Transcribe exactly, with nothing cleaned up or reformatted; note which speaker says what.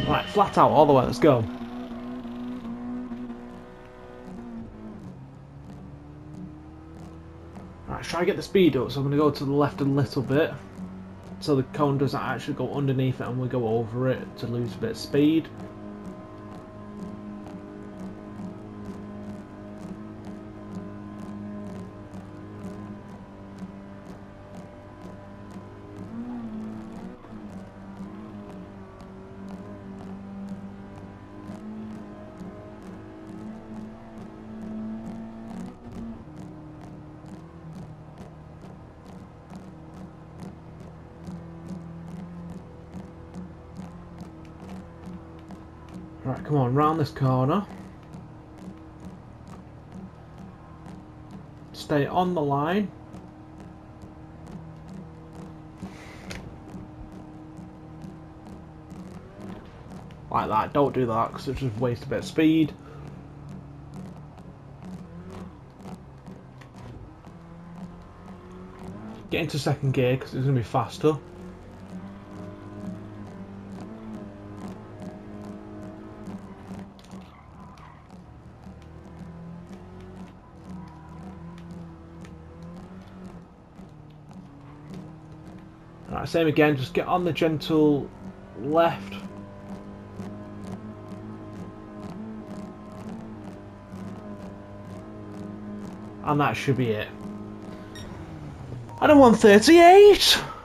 Speaker 1: Right, flat out all the way, let's go. Right, let's try to get the speed up, so I'm going to go to the left a little bit. So the cone doesn't actually go underneath it and we go over it to lose a bit of speed. Right, come on, round this corner. Stay on the line. Like that, don't do that because it just wastes a bit of speed. Get into second gear because it's going to be faster. Alright, same again, just get on the gentle left. And that should be it. I don't want thirty-eight!